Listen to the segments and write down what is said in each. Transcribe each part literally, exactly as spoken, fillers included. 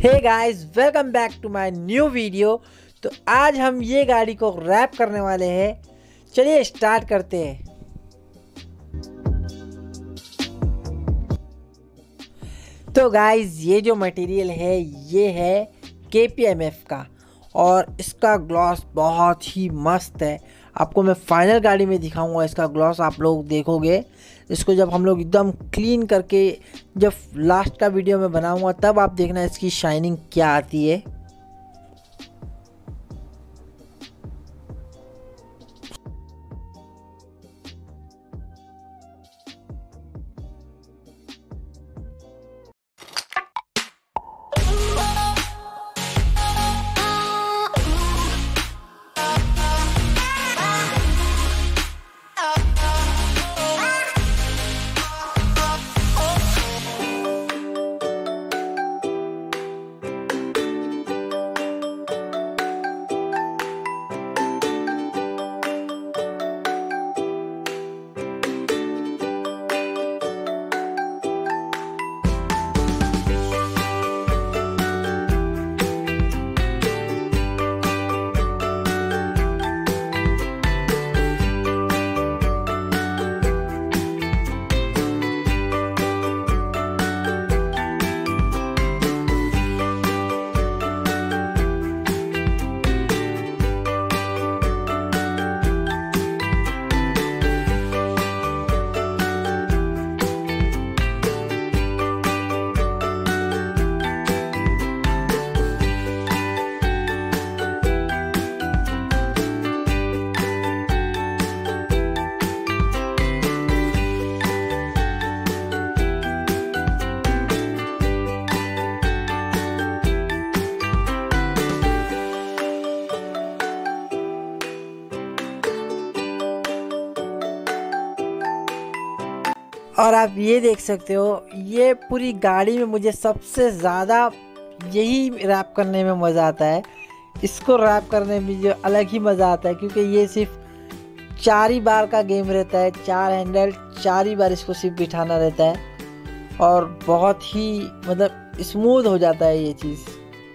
Hey guys, welcome back to my new video. तो आज हम ये गाड़ी को रैप करने वाले हैं। चलिए स्टार्ट करते हैं। तो गाइस, ये जो मटेरियल है ये है के पी एम एफ का और इसका ग्लॉस बहुत ही मस्त है। आपको मैं फाइनल गाड़ी में दिखाऊंगा इसका ग्लॉस। आप लोग देखोगे इसको जब हम लोग एकदम क्लीन करके जब लास्ट का वीडियो में बनाऊंगा तब आप देखना इसकी शाइनिंग क्या आती है। और आप ये देख सकते हो, ये पूरी गाड़ी में मुझे सबसे ज़्यादा यही रैप करने में मज़ा आता है। इसको रैप करने में जो अलग ही मज़ा आता है, क्योंकि ये सिर्फ चार ही बार का गेम रहता है। चार हैंडल, चार ही बार इसको सिर्फ बिठाना रहता है और बहुत ही मतलब स्मूथ हो जाता है ये चीज़।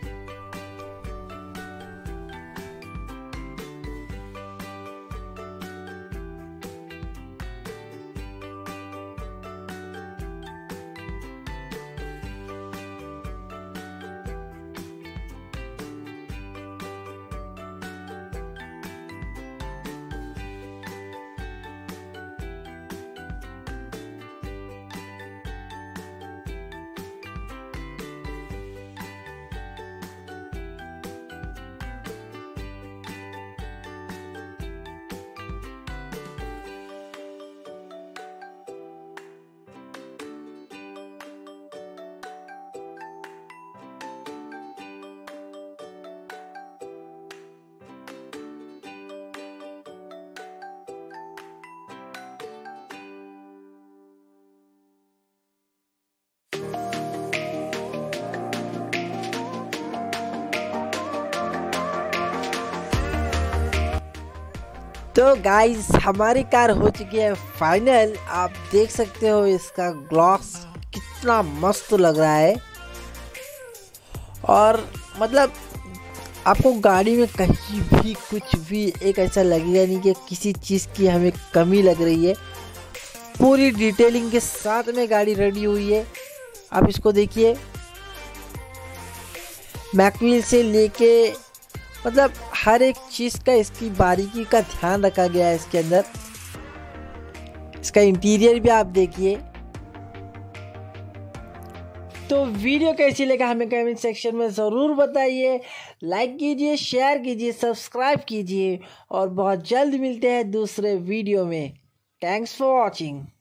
तो गाइस, हमारी कार हो चुकी है फाइनल। आप देख सकते हो इसका ग्लॉस कितना मस्त लग रहा है और मतलब आपको गाड़ी में कहीं भी कुछ भी एक ऐसा लगेगा नहीं कि किसी चीज़ की हमें कमी लग रही है। पूरी डिटेलिंग के साथ में गाड़ी रेडी हुई है। आप इसको देखिए, मैकव्हील से लेके मतलब हर एक चीज़ का इसकी बारीकी का ध्यान रखा गया है इसके अंदर। इसका इंटीरियर भी आप देखिए। तो वीडियो कैसी लगा हमें कमेंट सेक्शन में ज़रूर बताइए। लाइक कीजिए, शेयर कीजिए, सब्सक्राइब कीजिए और बहुत जल्द मिलते हैं दूसरे वीडियो में। Thanks for watching.